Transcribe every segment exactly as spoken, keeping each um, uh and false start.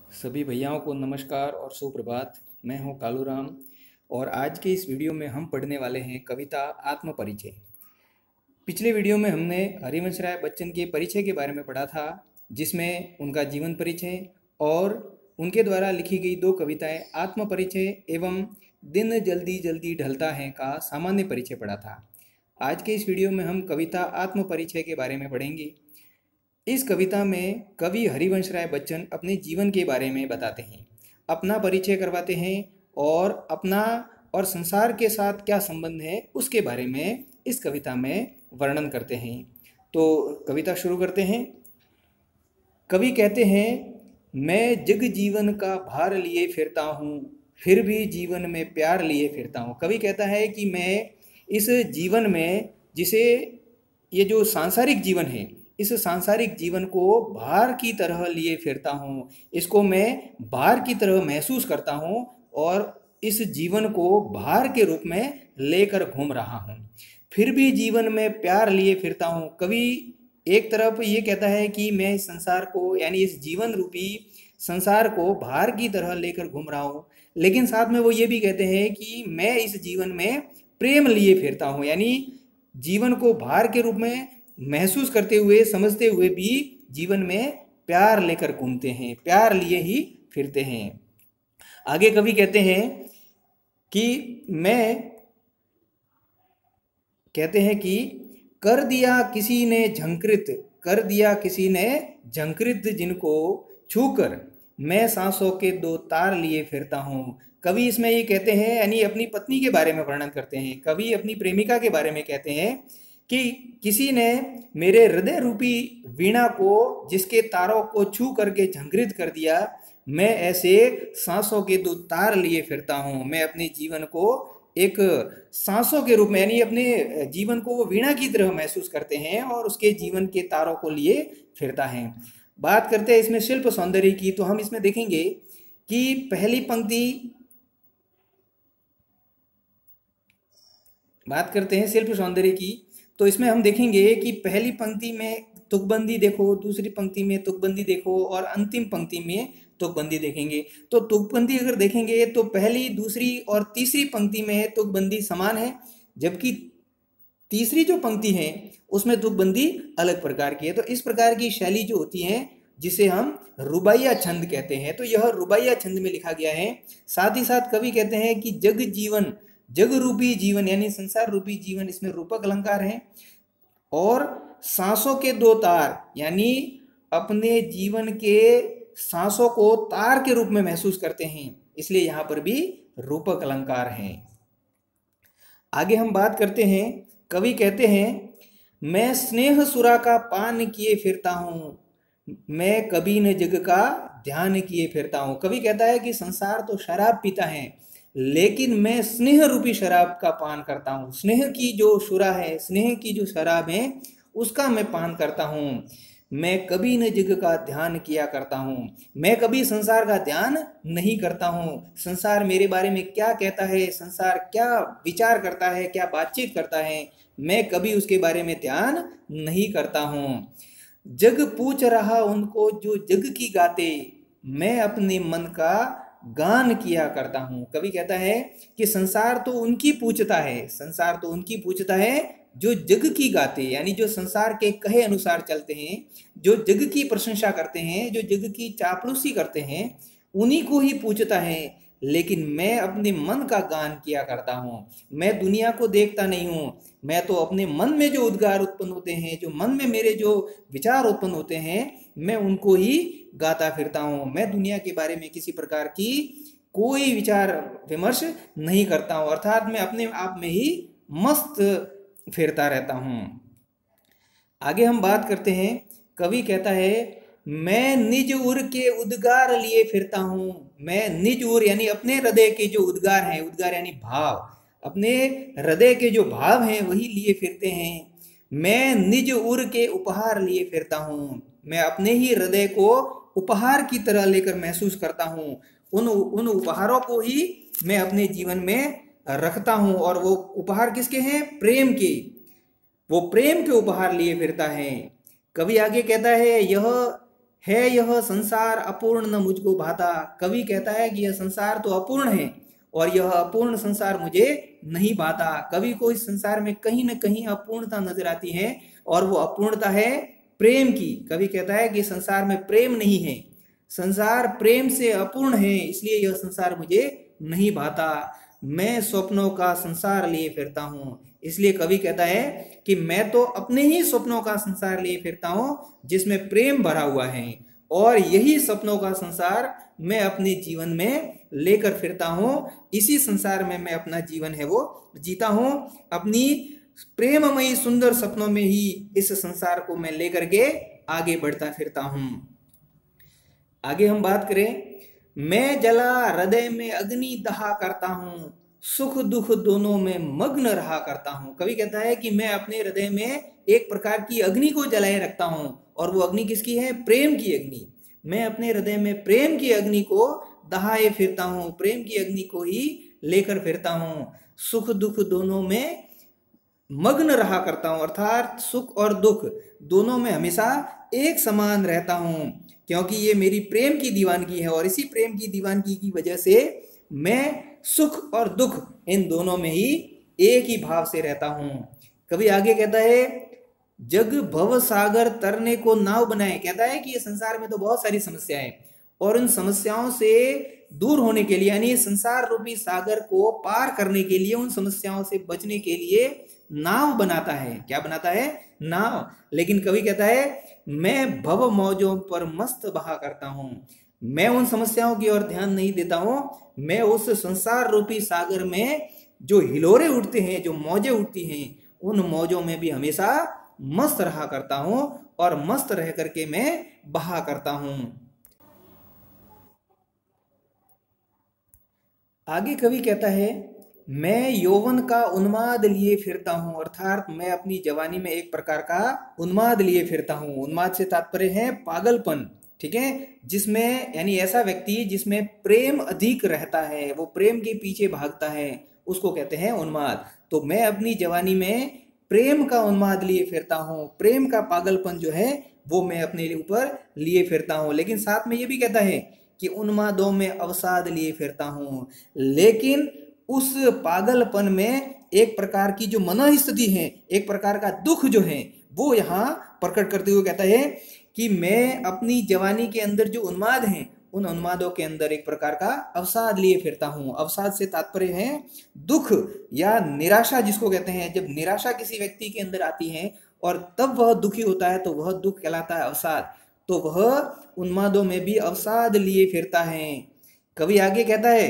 सभी भैयाओं को नमस्कार और सुप्रभात। मैं हूं कालू राम और आज के इस वीडियो में हम पढ़ने वाले हैं कविता आत्म परिचय। पिछले वीडियो में हमने हरिवंश राय बच्चन के परिचय के बारे में पढ़ा था, जिसमें उनका जीवन परिचय और उनके द्वारा लिखी गई दो कविताएं आत्म परिचय एवं दिन जल्दी जल्दी ढलता है का सामान्य परिचय पढ़ा था। आज के इस वीडियो में हम कविता आत्म परिचय के बारे में पढ़ेंगे। इस कविता में कवि हरिवंश राय बच्चन अपने जीवन के बारे में बताते हैं, अपना परिचय करवाते हैं और अपना और संसार के साथ क्या संबंध है उसके बारे में इस कविता में वर्णन करते हैं। तो कविता शुरू करते हैं। कवि कहते हैं, मैं जग जीवन का भार लिए फिरता हूँ, फिर भी जीवन में प्यार लिए फिरता हूँ। कवि कहता है कि मैं इस जीवन में, जिसे ये जो सांसारिक जीवन है, इस सांसारिक जीवन को भार की तरह लिए फिरता हूँ, इसको मैं भार की तरह महसूस करता हूँ और इस जीवन को भार के रूप में लेकर घूम रहा हूँ। फिर भी जीवन में प्यार लिए फिरता हूँ। कवि एक तरफ ये कहता है कि मैं इस संसार को, यानी इस जीवन रूपी संसार को भार की तरह लेकर घूम रहा हूँ, लेकिन साथ में वो ये भी कहते हैं कि मैं इस जीवन में प्रेम लिए फिरता हूँ, यानी जीवन को भार के रूप में महसूस करते हुए, समझते हुए भी जीवन में प्यार लेकर घूमते हैं, प्यार लिए ही फिरते हैं। आगे कवि कहते हैं कि मैं कहते हैं कि कर दिया किसी ने झंकृत, कर दिया किसी ने झंकृत जिनको छूकर मैं सांसों के दो तार लिए फिरता हूँ। कवि इसमें ये कहते हैं, यानी अपनी पत्नी के बारे में वर्णन करते हैं। कवि अपनी प्रेमिका के बारे में कहते हैं कि किसी ने मेरे हृदय रूपी वीणा को, जिसके तारों को छू करके झंकृत कर दिया, मैं ऐसे सांसों के दो तार लिए फिरता हूँ। मैं अपने जीवन को एक सांसों के रूप में, यानी अपने जीवन को वो वीणा की तरह महसूस करते हैं और उसके जीवन के तारों को लिए फिरता है। बात करते हैं इसमें शिल्प सौंदर्य की, तो हम इसमें देखेंगे कि पहली पंक्ति, बात करते हैं शिल्प सौंदर्य की, तो इसमें हम देखेंगे कि पहली पंक्ति में तुकबंदी देखो, दूसरी पंक्ति में तुकबंदी देखो और अंतिम पंक्ति में तुकबंदी देखेंगे। तो तुकबंदी अगर देखेंगे तो पहली, दूसरी और तीसरी पंक्ति में तुकबंदी समान है, जबकि तीसरी जो पंक्ति है उसमें तुकबंदी अलग प्रकार की है। तो इस प्रकार की शैली जो होती है, जिसे हम रुबाइया छंद कहते हैं, तो यह रुबाइया छंद में लिखा गया है। साथ ही साथ कवि कहते हैं कि जग जीवन, जग रूपी जीवन यानी संसार रूपी जीवन, इसमें रूपक अलंकार है, और सांसों के दो तार, यानी अपने जीवन के सांसों को तार के रूप में महसूस करते हैं, इसलिए यहां पर भी रूपक अलंकार है। आगे हम बात करते हैं। कवि कहते हैं, मैं स्नेह सुरा का पान किए फिरता हूँ, मैं कभी न जग का ध्यान किए फिरता हूँ। कवि कहता है कि संसार तो शराब पीता है, लेकिन मैं स्नेह रूपी शराब का पान करता हूँ। स्नेह की जो शुरा है, स्नेह की जो शराब है, उसका मैं पान करता हूँ। मैं कभी न जग का ध्यान किया करता हूँ, मैं कभी संसार का ध्यान नहीं करता हूँ। संसार मेरे बारे में क्या कहता है, संसार क्या विचार करता है, क्या बातचीत करता है, मैं कभी उसके बारे में ध्यान नहीं करता हूँ। जग पूछ रहा उनको जो जग की गाते, मैं अपने मन का गान किया करता हूँ। कवि कहता है कि संसार तो उनकी पूछता है, संसार तो उनकी पूछता है जो जग की गाते, यानी जो संसार के कहे अनुसार चलते हैं, जो जग की प्रशंसा करते हैं, जो जग की चापलूसी करते हैं, उन्हीं को ही पूछता है। लेकिन मैं अपने मन का गान किया करता हूँ, मैं दुनिया को देखता नहीं हूँ, मैं तो अपने मन में जो उद्गार उत्पन्न होते हैं, जो मन में मेरे जो विचार उत्पन्न होते हैं, मैं उनको ही गाता फिरता हूँ। मैं दुनिया के बारे में किसी प्रकार की कोई विचार विमर्श नहीं करता हूँ, अर्थात मैं अपने आप में ही मस्त फिरता रहता हूँ। आगे हम बात करते हैं। कवि कहता है, मैं निज उर के उद्गार लिए फिरता हूँ, मैं निज उर यानी अपने हृदय के जो उद्गार हैं, उद्गार यानी भाव, अपने हृदय के जो भाव हैं वही लिए फिरते हैं। मैं निज उर के उपहार लिए फिरता हूँ, मैं अपने ही हृदय को उपहार की तरह लेकर महसूस करता हूँ। उन उन उपहारों को ही मैं अपने जीवन में रखता हूँ, और वो उपहार किसके हैं? प्रेम के। वो प्रेम के उपहार लिए फिरता है। कवि आगे कहता है, यह है यह संसार अपूर्ण न मुझको भाता। कवि कहता है कि यह संसार तो अपूर्ण है और यह अपूर्ण संसार मुझे नहीं भाता। कवि को इस संसार में कहीं न कहीं अपूर्णता नजर आती है और वो अपूर्णता है प्रेम की। कवि कहता है कि संसार में प्रेम नहीं है, संसार प्रेम से अपूर्ण है, इसलिए यह संसार मुझे नहीं भाता। मैं स्वप्नों का संसार लिए फिरता हूँ। इसलिए कवि कहता है कि मैं तो अपने ही स्वप्नों का संसार लिए फिरता हूँ जिसमें प्रेम भरा हुआ है, और यही सपनों का संसार मैं अपने जीवन में लेकर फिरता हूँ। इसी संसार में मैं अपना जीवन है वो जीता हूँ। अपनी प्रेममयी सुंदर सपनों में ही इस संसार को मैं लेकर के आगे बढ़ता फिरता हूँ। आगे हम बात करें, मैं जला हृदय में अग्नि दहा करता हूँ, सुख दुख दोनों में मग्न रहा करता हूँ। कवि कहता है कि मैं अपने हृदय में एक प्रकार की अग्नि को जलाए रखता हूँ, और वो अग्नि किसकी है? प्रेम की अग्नि। मैं अपने हृदय में प्रेम की अग्नि को दहाए फिरता हूँ, प्रेम की अग्नि को ही लेकर फिरता हूँ। सुख दुख दोनों में मग्न रहा करता हूँ, अर्थात सुख और दुख दोनों में हमेशा एक समान रहता हूँ, क्योंकि ये मेरी प्रेम की दीवानगी है, और इसी प्रेम की दीवानगी की वजह से मैं सुख और दुख इन दोनों में ही एक ही भाव से रहता हूँ। कभी आगे कहता है, जग भव सागर तरने को नाव बनाए। कहता है कि ये संसार में तो बहुत सारी समस्याएं, और उन समस्याओं से दूर होने के लिए, यानी संसार रूपी सागर को पार करने के लिए, उन समस्याओं से बचने के लिए नाव बनाता है। क्या बनाता है? नाव। लेकिन कवि कहता है, मैं भव मौजों पर मस्त बहा करता हूँ। मैं उन समस्याओं की ओर ध्यान नहीं देता हूँ, मैं उस संसार रूपी सागर में जो हिलोरे उठते हैं, जो मौजें उठती हैं, उन मौजों में भी हमेशा मस्त रहा करता हूँ, और मस्त रह करके मैं बहा करता हूँ। आगे कवि कहता है, मैं यौवन का उन्माद लिए फिरता हूँ, अर्थात मैं अपनी जवानी में एक प्रकार का उन्माद लिए फिरता हूँ। उन्माद से तात्पर्य है पागलपन, ठीक है, जिसमें यानी ऐसा व्यक्ति जिसमें प्रेम अधिक रहता है, वो प्रेम के पीछे भागता है, उसको कहते हैं उन्माद। तो मैं अपनी जवानी में प्रेम का उन्माद लिए फिरता हूँ, प्रेम का पागलपन जो है वो मैं अपने ऊपर लिए फिरता हूँ। लेकिन साथ में ये भी कहता है कि उन्मादों में अवसाद लिए फिरता हूँ, लेकिन उस पागलपन में एक प्रकार की जो मनोस्थिति है, एक प्रकार का दुख जो है, वो यहाँ प्रकट करते हुए कहता है कि मैं अपनी जवानी के अंदर जो उन्माद हैं, उन उन्मादों के अंदर एक प्रकार का अवसाद लिए फिरता हूँ। अवसाद से तात्पर्य है दुख या निराशा, जिसको कहते हैं। जब निराशा किसी व्यक्ति के अंदर आती है और तब वह दुखी होता है, तो वह दुख कहलाता है अवसाद। तो वह उन्मादों में भी अवसाद लिए फिरता है। कवि आगे कहता है,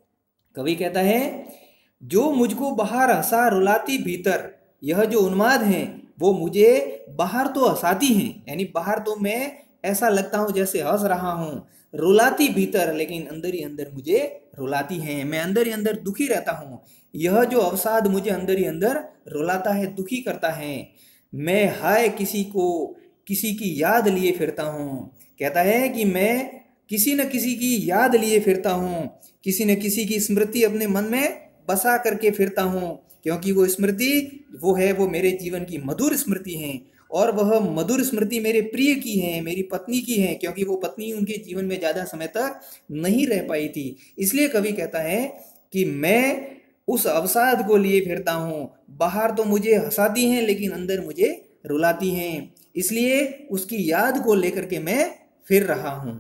कवि कहता है, जो मुझको बाहर हंसा रुलाती भीतर। यह जो उन्माद है वो मुझे बाहर तो हंसाती हैं, यानी बाहर तो मैं ऐसा लगता हूँ जैसे हंस रहा हूँ, रुलाती भीतर, लेकिन अंदर ही अंदर मुझे रुलाती हैं, मैं अंदर ही अंदर दुखी रहता हूँ। यह जो अवसाद मुझे अंदर ही अंदर रुलाता है, दुखी करता है। मैं हाय किसी को किसी की याद लिए फिरता हूँ। कहता है कि मैं किसी न किसी की याद लिए फिरता हूँ, किसी न किसी की स्मृति अपने मन में बसा करके फिरता हूँ, क्योंकि वो स्मृति वो है वो मेरे जीवन की मधुर स्मृति है, और वह मधुर स्मृति मेरे प्रिय की है, मेरी पत्नी की है, क्योंकि वो पत्नी उनके जीवन में ज़्यादा समय तक नहीं रह पाई थी। इसलिए कवि कहता है कि मैं उस अवसाद को लिए फिरता हूँ। बाहर तो मुझे हंसाती हैं, लेकिन अंदर मुझे रुलाती हैं, इसलिए उसकी याद को लेकर के मैं फिर रहा हूँ।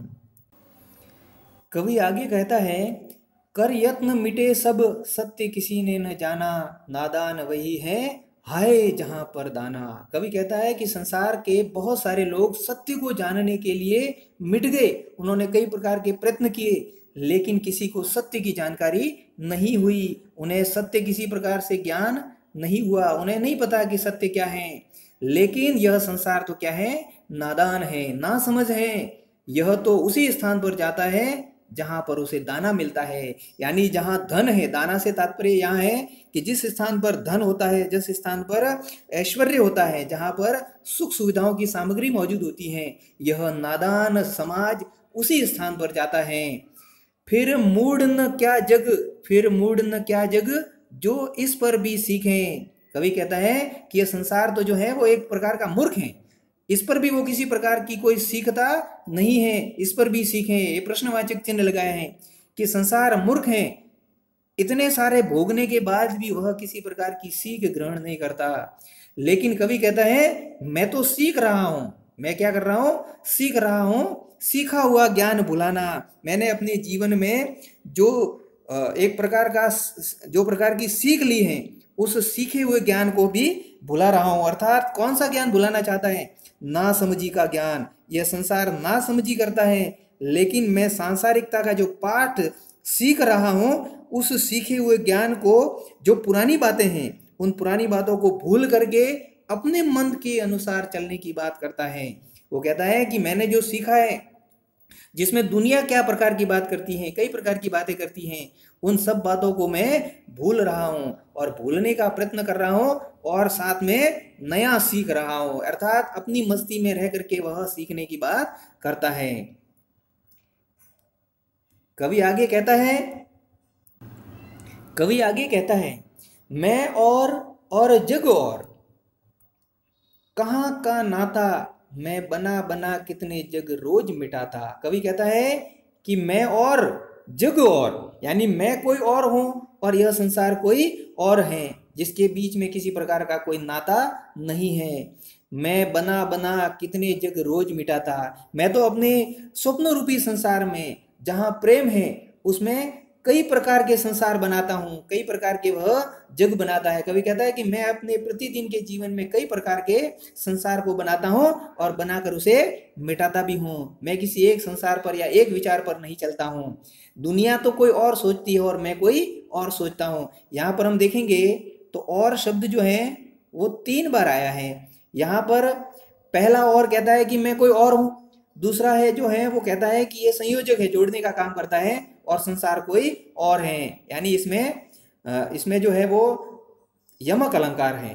कवि आगे कहता है, कर यत्न मिटे सब सत्य किसी ने न जाना, नादान वही है हाय जहां पर दाना। कवि कहता है कि संसार के बहुत सारे लोग सत्य को जानने के लिए मिट गए, उन्होंने कई प्रकार के प्रयत्न किए, लेकिन किसी को सत्य की जानकारी नहीं हुई, उन्हें सत्य किसी प्रकार से ज्ञान नहीं हुआ, उन्हें नहीं पता कि सत्य क्या है। लेकिन यह संसार तो क्या है? नादान है, ना समझ है। यह तो उसी स्थान पर जाता है जहां पर उसे दाना मिलता है, यानी जहां धन है। दाना से तात्पर्य यहाँ है कि जिस स्थान पर धन होता है, जिस स्थान पर ऐश्वर्य होता है, जहां पर सुख सुविधाओं की सामग्री मौजूद होती है, यह नादान समाज उसी स्थान पर जाता है। फिर मूढ़ न क्या जग, फिर मूढ़ न क्या जग जो इस पर भी सीखें। कवि कहता है कि यह संसार तो जो है वो एक प्रकार का मूर्ख है, इस पर भी वो किसी प्रकार की कोई सीखता नहीं है, इस पर भी सीखें। ये प्रश्नवाचक चिन्ह लगाए हैं कि संसार मूर्ख है, इतने सारे भोगने के बाद भी वह किसी प्रकार की सीख ग्रहण नहीं करता। लेकिन कवि कहता है मैं तो सीख रहा हूं, मैं क्या कर रहा हूं, सीख रहा हूं, सीखा हुआ ज्ञान भुलाना। मैंने अपने जीवन में जो एक प्रकार का जो प्रकार की सीख ली है, उस सीखे हुए ज्ञान को भी भुला रहा हूं। अर्थात कौन सा ज्ञान भुलाना चाहता है, ना समझी का ज्ञान। यह संसार ना समझी करता है, लेकिन मैं सांसारिकता का जो पाठ सीख रहा हूं, उस सीखे हुए ज्ञान को, जो पुरानी बातें हैं, उन पुरानी बातों को भूल करके अपने मन के अनुसार चलने की बात करता है। वो कहता है कि मैंने जो सीखा है, जिसमें दुनिया क्या प्रकार की बात करती है, कई प्रकार की बातें करती हैं, उन सब बातों को मैं भूल रहा हूं और भूलने का प्रयत्न कर रहा हूं और साथ में नया सीख रहा हूं। अर्थात अपनी मस्ती में रह करके वह सीखने की बात करता है। कवि आगे कहता है कवि आगे कहता है मैं और और जग और कहाँ का नाता, मैं बना बना कितने जग रोज मिटाता। कवि कहता है कि मैं और जग और, यानी मैं कोई और हूं और यह संसार कोई और है, जिसके बीच में किसी प्रकार का कोई नाता नहीं है। मैं बना बना कितने जग रोज मिटाता, मैं तो अपने स्वप्न रूपी संसार में जहां प्रेम है, उसमें कई प्रकार के संसार बनाता हूँ, कई प्रकार के वह जग बनाता है। कवि कहता है कि मैं अपने प्रतिदिन के जीवन में कई प्रकार के संसार को बनाता हूँ और बनाकर उसे मिटाता भी हूँ। मैं किसी एक संसार पर या एक विचार पर नहीं चलता हूँ। दुनिया तो कोई और सोचती है और मैं कोई और सोचता हूँ। यहाँ पर हम देखेंगे तो और शब्द जो है वो तीन बार आया है। यहाँ पर पहला और कहता है कि मैं कोई और हूँ, दूसरा है जो है वो कहता है कि ये संयोजक है, जोड़ने का काम करता है, और संसार कोई और है। यानी इसमें इसमें जो है वो यमक अलंकार है।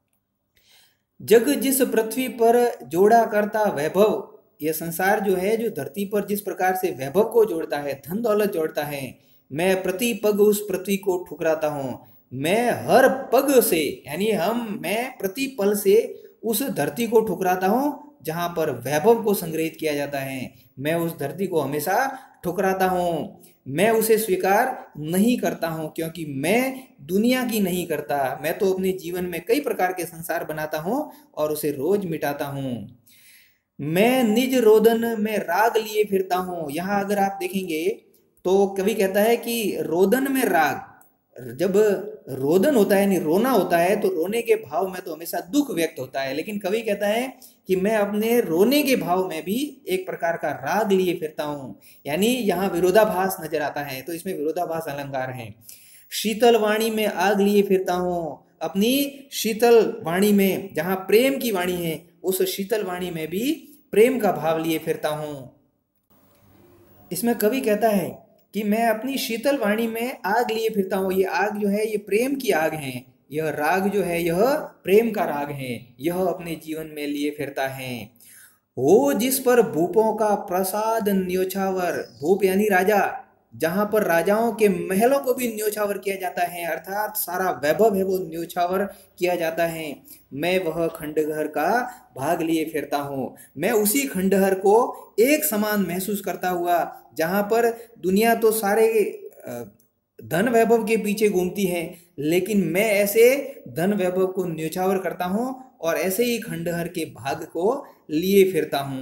जग जिस पृथ्वी पर जोड़ा करता वैभव, यह संसार जो है, जो धरती पर जिस प्रकार से वैभव को जोड़ता है, धन दौलत जोड़ता है, मैं प्रति पग उस पृथ्वी को ठुकराता हूँ। मैं हर पग से, यानी हम मैं प्रति पल से उस धरती को ठुकराता हूँ जहां पर वैभव को संग्रहित किया जाता है। मैं उस धरती को हमेशा ठुकराता हूँ, मैं उसे स्वीकार नहीं करता हूँ, क्योंकि मैं दुनिया की नहीं करता। मैं तो अपने जीवन में कई प्रकार के संसार बनाता हूँ और उसे रोज मिटाता हूँ। मैं निज रोदन में राग लिए फिरता हूँ। यहाँ अगर आप देखेंगे तो कवि कहता है कि रोदन में राग, जब रोदन होता है यानी रोना होता है, तो रोने के भाव में तो हमेशा दुख व्यक्त होता है, लेकिन कवि कहता है कि मैं अपने रोने के भाव में भी एक प्रकार का राग लिए फिरता हूं। यानी यहाँ विरोधाभास नजर आता है, तो इसमें विरोधाभास अलंकार है। शीतल वाणी में आग लिए फिरता हूं, अपनी शीतल वाणी में, जहां प्रेम की वाणी है, उस शीतल वाणी में भी प्रेम का भाव लिए फिरता हूं। इसमें कवि कहता है कि मैं अपनी शीतल वाणी में आग लिए फिरता हूँ। ये आग जो है ये प्रेम की आग है, यह राग जो है यह प्रेम का राग है, यह अपने जीवन में लिए फिरता है। हो जिस पर भूपों का प्रसाद न्योछावर, भूप यानी राजा, जहां पर राजाओं के महलों को भी न्योछावर किया जाता है, अर्थात सारा वैभव है वो न्योछावर किया जाता है। मैं वह खंडहर का भाग लिए फिरता हूँ, मैं उसी खंडहर को एक समान महसूस करता हुआ, जहां पर दुनिया तो सारे धन वैभव के पीछे घूमती है, लेकिन मैं ऐसे धन वैभव को न्योछावर करता हूं और ऐसे ही खंडहर के भाग को लिए फिरता हूं।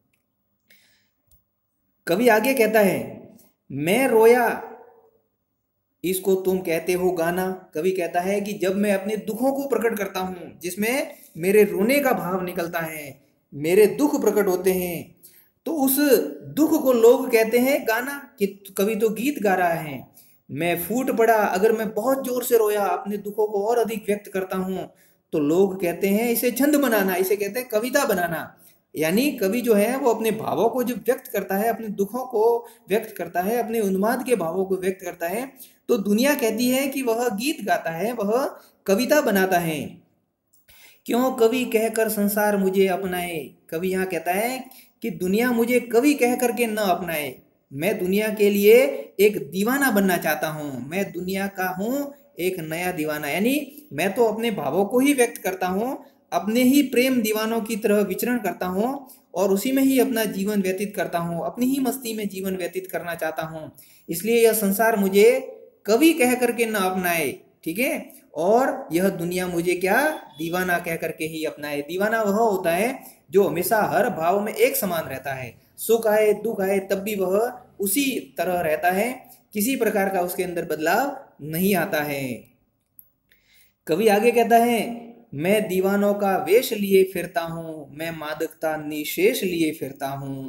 कवि आगे कहता है मैं रोया इसको तुम कहते हो गाना। कवि कहता है कि जब मैं अपने दुखों को प्रकट करता हूं, जिसमें मेरे रोने का भाव निकलता है, मेरे दुख प्रकट होते हैं, तो उस दुख को लोग कहते हैं गाना, कि कवि तो गीत गा रहा है। मैं फूट पड़ा, अगर मैं बहुत जोर से रोया, अपने दुखों को और अधिक व्यक्त करता हूं, तो लोग कहते हैं इसे छंद बनाना, इसे कहते हैं कविता बनाना। यानी कवि जो है वो अपने भावों को जब व्यक्त करता है, अपने दुखों को व्यक्त करता है, अपने उन्माद के भावों को व्यक्त करता है, तो दुनिया कहती है कि वह गीत गाता है, वह कविता बनाता है। क्यों कवि कहकर संसार मुझे अपनाए। कवि यहाँ कहता है कि दुनिया मुझे कवि कह करके न अपनाए, मैं दुनिया के लिए एक दीवाना बनना चाहता हूँ, मैं दुनिया का हूँ एक नया दीवाना। यानी मैं तो अपने भावों को ही व्यक्त करता हूँ, अपने ही प्रेम दीवानों की तरह विचरण करता हूँ और उसी में ही अपना जीवन व्यतीत करता हूँ, अपनी ही मस्ती में जीवन व्यतीत करना चाहता हूँ। इसलिए यह संसार मुझे कवि कह करके न अपनाए, ठीक है, और यह दुनिया मुझे क्या दीवाना कह करके ही अपनाए। दीवाना वह होता है जो हमेशा हर भाव में एक समान रहता है, सुख आए दुख आए तब भी वह उसी तरह रहता है, किसी प्रकार का उसके अंदर बदलाव नहीं आता है। कवि आगे कहता है, मैं दीवानों का वेश लिए फिरता हूं, मैं मादकता निशेष लिए फिरता हूं।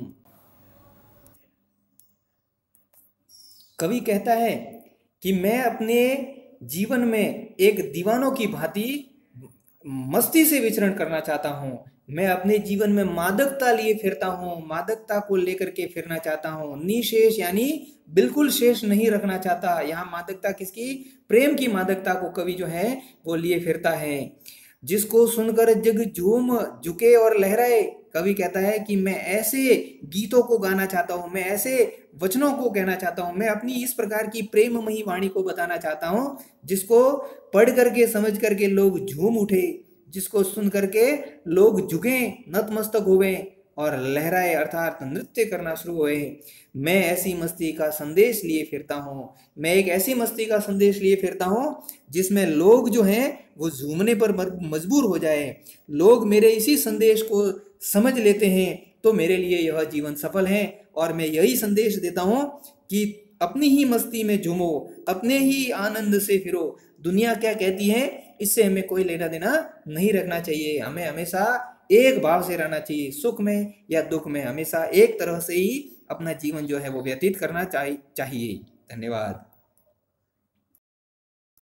कवि कहता है कि मैं अपने जीवन में एक दीवानों की भांति मस्ती से विचरण करना चाहता हूँ। मैं अपने जीवन में मादकता लिए फिरता हूँ, मादकता को लेकर के फिरना चाहता हूँ। निशेष यानी बिल्कुल शेष नहीं रखना चाहता। यहाँ मादकता किसकी? प्रेम की मादकता को कवि जो है वो लिए फिरता है। जिसको सुनकर जग झूम झुके और लहराए। कवि कहता है कि मैं ऐसे गीतों को गाना चाहता हूँ, मैं ऐसे वचनों को कहना चाहता हूँ, मैं अपनी इस प्रकार की प्रेममयी वाणी को बताना चाहता हूँ जिसको पढ़ करके समझ करके लोग झूम उठे, जिसको सुन करके लोग झुके, नतमस्तक हुए और लहराए अर्थात नृत्य करना शुरू हुए। मैं ऐसी मस्ती का संदेश लिए फिरता हूँ, मैं एक ऐसी मस्ती का संदेश लिए फिरता हूँ जिसमें लोग जो हैं वो झूमने पर मजबूर हो जाए। लोग मेरे इसी संदेश को समझ लेते हैं तो मेरे लिए यह जीवन सफल है। और मैं यही संदेश देता हूँ कि अपनी ही मस्ती में झूमो, अपने ही आनंद से फिरो। दुनिया क्या कहती है इससे हमें कोई लेना देना नहीं रखना चाहिए। हमें हमेशा एक भाव से रहना चाहिए, सुख में या दुख में हमेशा एक तरह से ही अपना जीवन जो है वो व्यतीत करना चाहिए। धन्यवाद।